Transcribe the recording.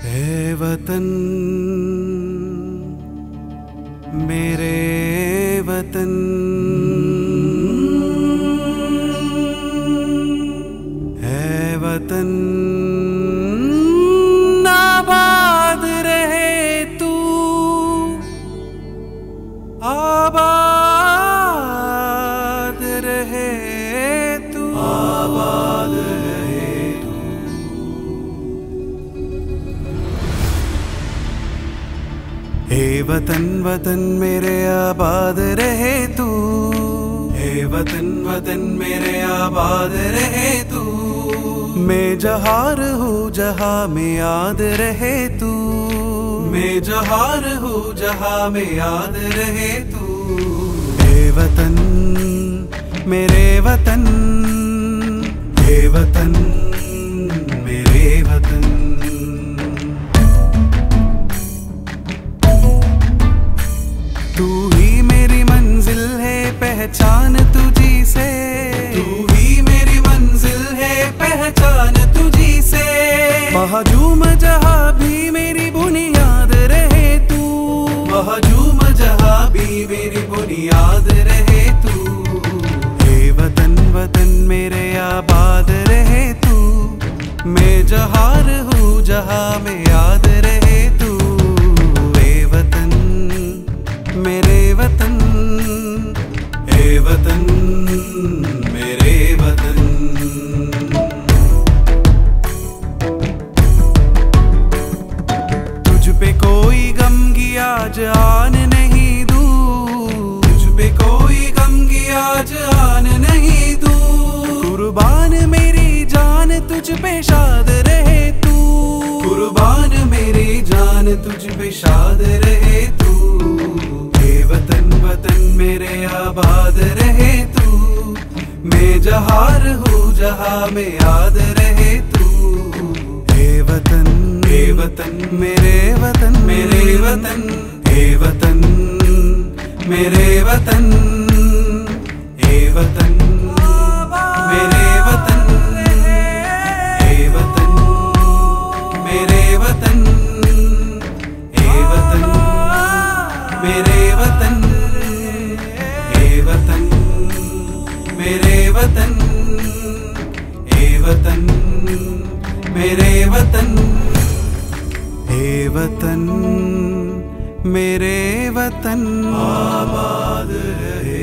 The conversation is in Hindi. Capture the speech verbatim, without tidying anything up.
ऐ वतन मेरे वतन, ऐ वतन आबाद रहे तू, आबाद रहे तू, आबाद रहे तू। हे वतन वतन मेरे आबाद रहे तू, हे वतन वतन मेरे आबाद रहे तू। मैं जहार हूँ जहाँ में याद रहे तू, मैं जहार हूँ जहाँ में याद रहे तू। हे वतन मेरे वतन, हे वतन मेरे वतन। तू ही मेरी मंजिल है पहचान तुझी से, तू ही मेरी मंजिल है पहचान तुझी से। महजूम जहाँ भी मेरी बुनियाद रहे तू, महजूम जहाँ भी मेरी बुनियाद रहे तू। हे वतन वतन मेरे आबाद रहे तू, मैं जहार हूँ जहाँ में याद रहे तू। हे वतन मेरे वतन, हे वतन मेरे वतन। तुझ पे कोई गम की आज आन नहीं दूं, तुझ पे कोई गम की आज आन नहीं दूं। कुर्बान मेरी जान तुझ पे शाद रहे तू, कुर्बान मेरी जान तुझ पे शाद रहे तू। वतन वतन मेरे आबाद रहे तू, मैं जहार हूँ जहाँ में याद रहे तू। हे वतन, हे वतन मेरे वतन, मेरे वतन, हे वतन मेरे वतन, हे वतन मेरे वतन, हे वतन मेरे वतन, हे वतन मेरे वतन, हे वतन मेरे वतन, हे वतन मेरे वतन, हे वतन मेरे वतन आबाद रहे।